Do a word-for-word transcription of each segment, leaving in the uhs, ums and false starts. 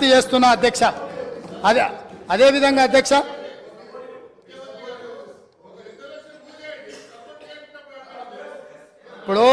విజ్ఞప్తి చేస్తున్నా అధ్యక్ష. అదే అదేవిధంగా అధ్యక్ష ఇప్పుడు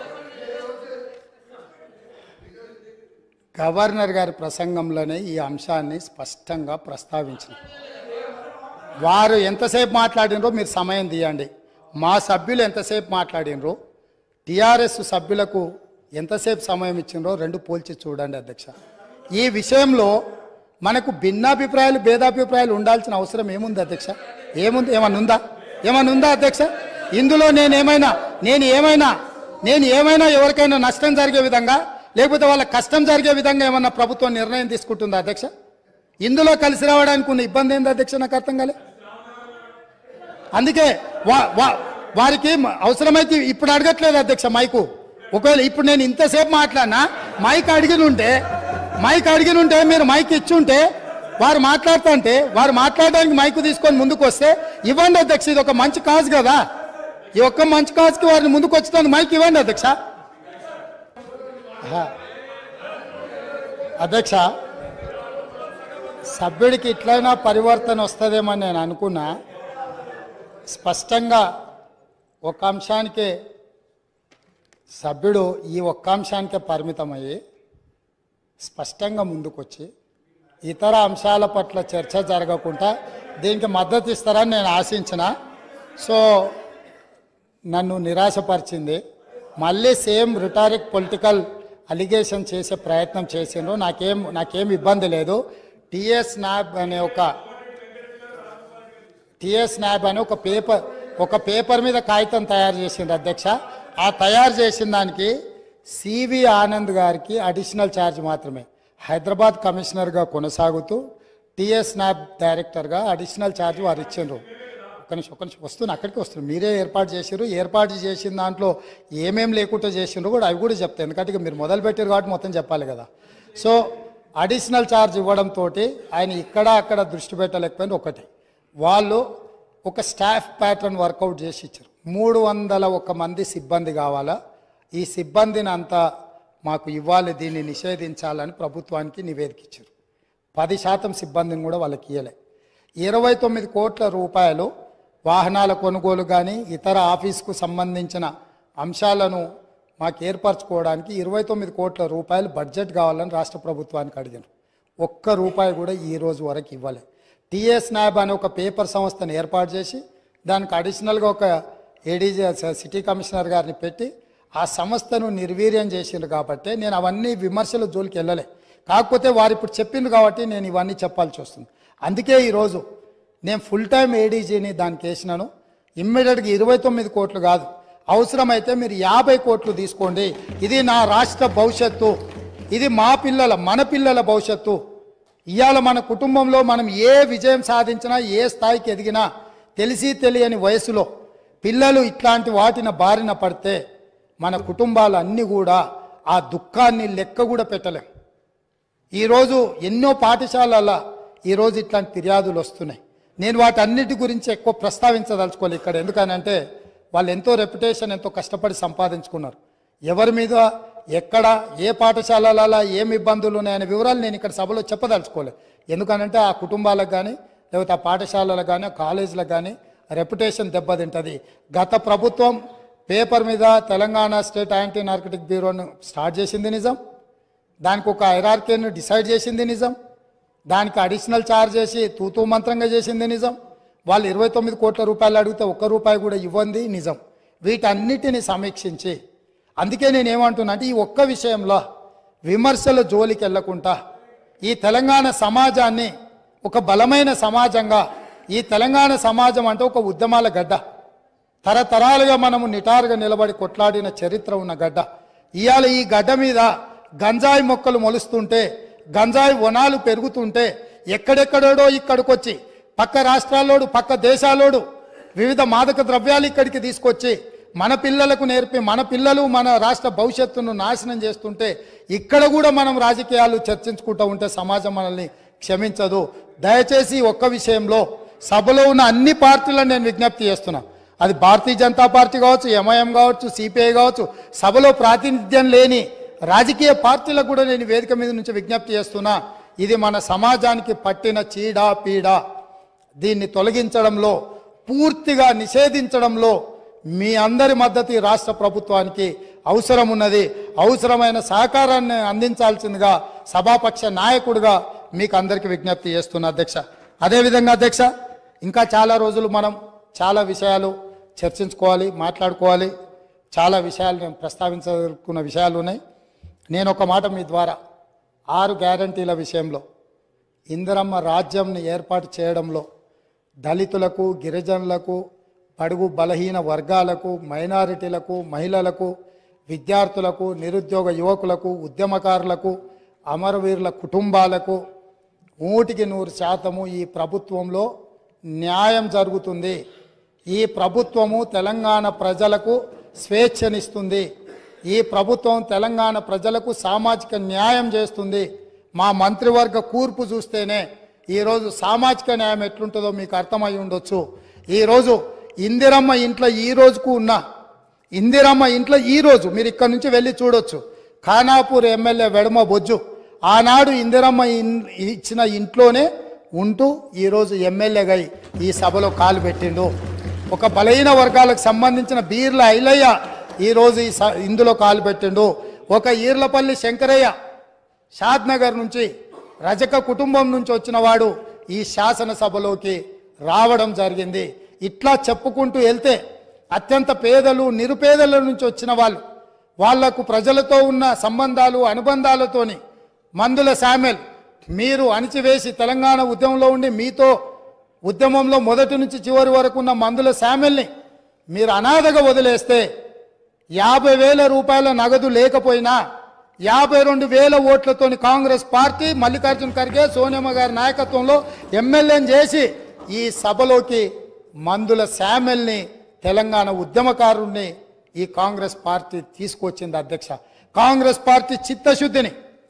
గవర్నర్ గారి ప్రసంగంలోనే ఈ అంశాన్ని స్పష్టంగా ప్రస్తావించారు. వారు ఎంతసేపు మాట్లాడినరో మీరు సమయం తీయండి. మా సభ్యులు ఎంతసేపు మాట్లాడినరో టీఆర్ఎస్ సభ్యులకు ఎంతసేపు సమయం ఇచ్చినరో రెండు పోల్చి చూడండి అధ్యక్ష. ఈ విషయంలో మనకు భిన్నాభిప్రాయాలు భేదాభిప్రాయాలు ఉండాల్సిన అవసరం ఏముంది అధ్యక్ష? ఏముంది? ఏమన్నా ఉందా? ఏమన్నా ఉందా అధ్యక్ష? ఇందులో నేనేమైనా నేను ఏమైనా నేను ఏమైనా ఎవరికైనా నష్టం జరిగే విధంగా లేకపోతే వాళ్ళ కష్టం జరిగే విధంగా ఏమన్నా ప్రభుత్వం నిర్ణయం తీసుకుంటుందా అధ్యక్ష? ఇందులో కలిసి రావడానికి ఉన్న ఇబ్బంది ఏంది అధ్యక్ష? నాకు అర్థం కాలే. అందుకే వా వా వారికి అవసరమైతే ఇప్పుడు అడగట్లేదు అధ్యక్ష మైకు. ఒకవేళ ఇప్పుడు నేను ఇంతసేపు మాట్లాడినా మైక్ అడిగినుంటే మైక్ అడిగినుంటే మీరు మైక్ ఇచ్చుంటే వారు మాట్లాడుతుంటే వారు మాట్లాడడానికి మైకు తీసుకొని ముందుకు వస్తే ఇవ్వండి అధ్యక్ష. ఇది ఒక మంచి కాజ్ కదా. ఈ ఒక్క మంచి కాజ్కి వారిని ముందుకు వచ్చేదానికి మైక్ ఇవ్వండి అధ్యక్ష. అధ్యక్ష సభ్యుడికి ఇట్లయినా పరివర్తన వస్తుందేమో నేను అనుకున్నా. స్పష్టంగా ఒక అంశానికే సభ్యుడు ఈ ఒక్క అంశానికే పరిమితమయ్యి స్పష్టంగా ముందుకొచ్చి ఇతర అంశాల పట్ల చర్చ జరగకుండా దీనికి మద్దతు ఇస్తారని నేను ఆశించిన. సో నన్ను నిరాశపరిచింది. మళ్ళీ సేమ్ రిటారిక్ పొలిటికల్ అలిగేషన్ చేసే ప్రయత్నం చేసిండ్రు. నాకేం నాకేం ఇబ్బంది లేదు. టిఎస్ నాబ్ అనే ఒక టిఎస్ నాబ్ అనే ఒక పేపర్ ఒక పేపర్ మీద కాగితం తయారు చేసిండ్రు అధ్యక్ష. ఆ తయారు చేసిన దానికి సివి ఆనంద్ గారికి అడిషనల్ ఛార్జ్ మాత్రమే. హైదరాబాద్ కమిషనర్గా కొనసాగుతూ టిఎస్ నాబ్ డైరెక్టర్గా అడిషనల్ ఛార్జ్ వారు ఇచ్చిండ్రు. ఒక నిమిషం ఒక నిమిషం వస్తున్నా అక్కడికి వస్తున్నారు. మీరే ఏర్పాటు చేసారు. ఏర్పాటు చేసిన దాంట్లో ఏమేం లేకుండా చేసిండ్రు కూడా అవి కూడా చెప్తాయి. ఎందుకంటే మీరు మొదలు పెట్టారు కాబట్టి మొత్తం చెప్పాలి కదా. సో అడిషనల్ ఛార్జ్ ఇవ్వడంతో ఆయన ఇక్కడ అక్కడ దృష్టి పెట్టలేకపోయింది. ఒకటి వాళ్ళు ఒక స్టాఫ్ ప్యాటర్న్ వర్కౌట్ చేసి ఇచ్చారు. మూడు వందల ఒక మంది సిబ్బంది కావాలా, ఈ సిబ్బందిని అంతా మాకు ఇవ్వాలి, దీన్ని నిషేధించాలని ప్రభుత్వానికి నివేదిక ఇచ్చారు. పది శాతం సిబ్బందిని కూడా వాళ్ళకి ఇవ్వలే. ఇరవై తొమ్మిది కోట్ల రూపాయలు వాహనాల కొనుగోలు కానీ ఇతర ఆఫీస్కు సంబంధించిన అంశాలను మాకు ఏర్పరచుకోవడానికి ఇరవై తొమ్మిది కోట్ల రూపాయలు బడ్జెట్ కావాలని రాష్ట్ర ప్రభుత్వానికి అడిగారు. ఒక్క రూపాయి కూడా ఈ రోజు వరకు ఇవ్వలే. టిఎస్ నాబ్ అనే ఒక పేపర్ సంస్థను ఏర్పాటు చేసి దానికి అడిషనల్గా ఒక ఏడీజీ సిటీ కమిషనర్ గారిని పెట్టి ఆ సంస్థను నిర్వీర్యం చేసిండ్రు. కాబట్టి నేను అవన్నీ విమర్శల జోలికి వెళ్ళలే. కాకపోతే వారు ఇప్పుడు చెప్పిండ్రు కాబట్టి నేను ఇవన్నీ చెప్పాల్సి వస్తుంది. అందుకే ఈరోజు నేను ఫుల్ టైం ఏడీజీని దానికి వేసినాను. ఇమ్మీడియట్గా ఇరవై తొమ్మిది కోట్లు కాదు, అవసరమైతే మీరు యాభై కోట్లు తీసుకోండి. ఇది నా రాష్ట్ర భవిష్యత్తు, ఇది మా పిల్లల మన పిల్లల భవిష్యత్తు. ఇవాళ మన కుటుంబంలో మనం ఏ విజయం సాధించినా ఏ స్థాయికి ఎదిగినా తెలిసి తెలియని వయసులో పిల్లలు ఇట్లాంటి వాటిన బారిన పడితే మన కుటుంబాలు అన్నీ కూడా ఆ దుఃఖాన్ని లెక్క కూడా పెట్టలేం. ఈరోజు ఎన్నో పాఠశాలల ఈరోజు ఇట్లాంటి ఫిర్యాదులు వస్తున్నాయి. నేను వాటన్నిటి గురించి ఎక్కువ ప్రస్తావించదలుచుకోవాలి ఇక్కడ. ఎందుకనంటే వాళ్ళు ఎంతో రెప్యుటేషన్ ఎంతో కష్టపడి సంపాదించుకున్నారు. ఎవరి మీద ఎక్కడ ఏ పాఠశాలల ఏమి ఇబ్బందులు ఉన్నాయనే వివరాలు నేను ఇక్కడ సభలో చెప్పదలుచుకోలేదు. ఎందుకనంటే ఆ కుటుంబాలకు కానీ లేకపోతే ఆ పాఠశాలలకు కానీ కాలేజీలకు కానీ రెప్యుటేషన్ దెబ్బతింటుంది. గత ప్రభుత్వం పేపర్ మీద తెలంగాణ స్టేట్ యాంటీ నార్కటిక్ బ్యూరోను స్టార్ట్ చేసింది నిజం, దానికి ఒక హైరార్కీని డిసైడ్ చేసింది నిజం, దానికి అడిషనల్ ఛార్జ్ చేసి తూతూ మంత్రంగా చేసింది నిజం. వాళ్ళు ఇరవై తొమ్మిది కోట్ల రూపాయలు అడిగితే ఒక్క రూపాయి కూడా ఇవ్వండి నిజం. వీటన్నిటిని సమీక్షించి అందుకే నేను ఏమంటున్నా అంటే ఈ ఒక్క విషయంలో విమర్శల జోలికి వెళ్లకుండా ఈ తెలంగాణ సమాజాన్ని ఒక బలమైన సమాజంగా, ఈ తెలంగాణ సమాజం అంటే ఒక ఉద్యమాల గడ్డ, తరతరాలుగా మనము నిటారుగా నిలబడి కొట్లాడిన చరిత్ర ఉన్న గడ్డ. ఇవాళ ఈ గడ్డ మీద గంజాయి మొక్కలు మొలుస్తుంటే, గంజాయి వనాలు పెరుగుతుంటే ఎక్కడెక్కడోడో ఇక్కడికొచ్చి పక్క రాష్ట్రాల్లోడు పక్క దేశాల్లోడు వివిధ మాదక ద్రవ్యాలు ఇక్కడికి తీసుకొచ్చి మన పిల్లలకు నేర్పి మన పిల్లలు మన రాష్ట్ర భవిష్యత్తును నాశనం చేస్తుంటే ఇక్కడ కూడా మనం రాజకీయాలు చర్చించుకుంటూ ఉంటే సమాజం మనల్ని క్షమించదు. దయచేసి ఒక్క విషయంలో సభలో ఉన్న అన్ని పార్టీలను నేను విజ్ఞప్తి చేస్తున్నా. అది భారతీయ జనతా పార్టీ కావచ్చు, ఎంఐఎం కావచ్చు, సిపిఐ కావచ్చు, సభలో ప్రాతినిధ్యం లేని రాజకీయ పార్టీలకు కూడా నేను వేదిక మీద నుంచి విజ్ఞప్తి చేస్తున్నా. ఇది మన సమాజానికి పట్టిన చీడ పీడ. దీన్ని తొలగించడంలో, పూర్తిగా నిషేధించడంలో మీ అందరి మద్దతు ఈ రాష్ట్ర ప్రభుత్వానికి అవసరం ఉన్నది. అవసరమైన సహకారాన్ని అందించాల్సిందిగా సభాపక్ష నాయకుడిగా మీకు అందరికీ విజ్ఞప్తి చేస్తున్నా అధ్యక్ష. అదేవిధంగా అధ్యక్ష, ఇంకా చాలా రోజులు మనం చాలా విషయాలు చర్చించుకోవాలి, మాట్లాడుకోవాలి. చాలా విషయాలు నేను ప్రస్తావించాలనుకున్న విషయాలు ఉన్నాయి. నేను ఒక మాట మీ ద్వారా ఆరు గ్యారంటీల విషయంలో, ఇందిరమ్మ రాజ్యంని ఏర్పాటు చేయడంలో దళితులకు, గిరిజనులకు, బడుగు బలహీన వర్గాలకు, మైనారిటీలకు, మహిళలకు, విద్యార్థులకు, నిరుద్యోగ యువకులకు, ఉద్యమకారులకు, అమరవీరుల కుటుంబాలకు నూటికి నూరు శాతము ఈ ప్రభుత్వంలో న్యాయం జరుగుతుంది. ఈ ప్రభుత్వము తెలంగాణ ప్రజలకు స్వేచ్ఛనిస్తుంది. ఈ ప్రభుత్వం తెలంగాణ ప్రజలకు సామాజిక న్యాయం చేస్తుంది. మా మంత్రివర్గ కూర్పు చూస్తేనే ఈరోజు సామాజిక న్యాయం ఎట్లుంటుందో మీకు అర్థమై ఉండొచ్చు. ఈరోజు ఇందిరమ్మ ఇంట్లో ఈ రోజుకు ఉన్న ఇందిరమ్మ ఇంట్లో ఈరోజు మీరు ఇక్కడ నుంచి వెళ్ళి చూడొచ్చు. ఖానాపూర్ ఎమ్మెల్యే వెడమ బొజ్జు ఆనాడు ఇందిరమ్మ ఇచ్చిన ఇంట్లోనే ఉంటూ ఈరోజు ఎమ్మెల్యేగా ఈ సభలో కాలు పెట్టిండు. ఒక బలహీన వర్గాలకు సంబంధించిన బీర్ల ఐలయ్య ఈరోజు ఈ ఇందులో కాలు పెట్టిండు. ఒక ఈర్లపల్లి శంకరయ్య షాద్నగర్ నుంచి రజక కుటుంబం నుంచి వచ్చిన వాడు ఈ శాసనసభలోకి రావడం జరిగింది. ఇట్లా చెప్పుకుంటూ వెళ్తే అత్యంత పేదలు, నిరుపేదల నుంచి వచ్చిన వాళ్ళు, వాళ్లకు ప్రజలతో ఉన్న సంబంధాలు, అనుబంధాలతోని మందుల శామెల్ మీరు అణిచివేసి తెలంగాణ ఉద్యమంలో ఉండి మీతో ఉద్యమంలో మొదటి నుంచి చివరి వరకు ఉన్న మందుల శామెల్ని మీరు అనాథగా వదిలేస్తే యాభై వేల రూపాయల నగదు లేకపోయినా యాభై రెండు వేల ఓట్లతోని కాంగ్రెస్ పార్టీ మల్లికార్జున ఖర్గే, సోనియమ్మ గారి నాయకత్వంలో ఎమ్మెల్యేని చేసి ఈ సభలోకి మందుల శామెల్ని, తెలంగాణ ఉద్యమకారుణ్ణి ఈ కాంగ్రెస్ పార్టీ తీసుకొచ్చింది అధ్యక్ష. కాంగ్రెస్ పార్టీ చిత్తశుద్ధిని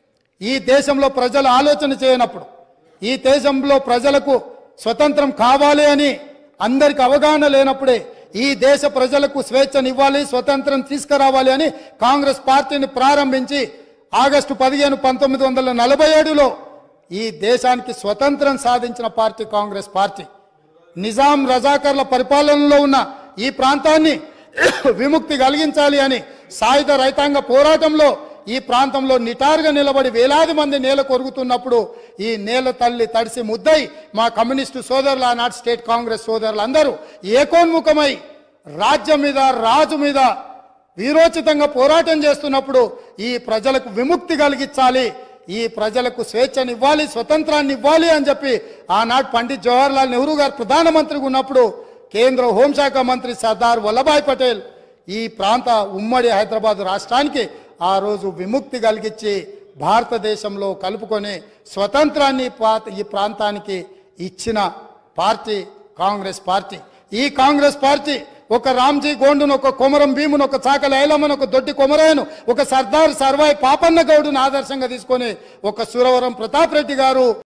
ఈ దేశంలో ప్రజలు ఆలోచన చేయనప్పుడు, ఈ దేశంలో ప్రజలకు స్వతంత్రం కావాలి అని అందరికి అవగాహన లేనప్పుడే ఈ దేశ ప్రజలకు స్వేచ్ఛనివ్వాలి, స్వతంత్రం తీసుకురావాలి అని కాంగ్రెస్ పార్టీని ప్రారంభించి ఆగస్టు పదిహేను పంతొమ్మిది వందల నలభై ఏడులో ఈ దేశానికి స్వతంత్రం సాధించిన పార్టీ కాంగ్రెస్ పార్టీ. నిజాం రజాకర్ల పరిపాలనలో ఉన్న ఈ ప్రాంతాన్ని విముక్తి కలిగించాలి అని సాయుధ రైతాంగ పోరాటంలో ఈ ప్రాంతంలో నిటారుగా నిలబడి వేలాది మంది నేల కొరుగుతున్నప్పుడు ఈ నేల తల్లి తడిసి ముద్దై మా కమ్యూనిస్టు సోదరులు, ఆనాటి స్టేట్ కాంగ్రెస్ సోదరులు అందరూ ఏకోన్ముఖమై రాజ్యం మీద, రాజు మీద వీరోచితంగా పోరాటం చేస్తున్నప్పుడు ఈ ప్రజలకు విముక్తి కలిగించాలి, ఈ ప్రజలకు స్వేచ్ఛనివ్వాలి, స్వతంత్రాన్ని ఇవ్వాలి అని చెప్పి ఆనాడు పండిత్ జవహర్లాల్ నెహ్రూ గారు ప్రధానమంత్రిగా ఉన్నప్పుడు కేంద్ర హోంశాఖ మంత్రి సర్దార్ వల్లభాయ్ పటేల్ ఈ ప్రాంత ఉమ్మడి హైదరాబాద్ రాష్ట్రానికి ఆ రోజు విముక్తి కలిగించి భారతదేశంలో కలుపుకొని స్వతంత్రాన్ని ఈ ప్రాంతానికి ఇచ్చిన పార్టీ కాంగ్రెస్ పార్టీ. ఈ కాంగ్రెస్ పార్టీ ఒక రామ్జీ గోండును, ఒక కొమరం భీమును, ఒక చాకల ఐలమ్మను, ఒక దొడ్డి కొమరాయను, ఒక సర్దార్ సర్వాయి పాపన్న గౌడును ఆదర్శంగా తీసుకొని ఒక సురవరం ప్రతాప్ రెడ్డి గారు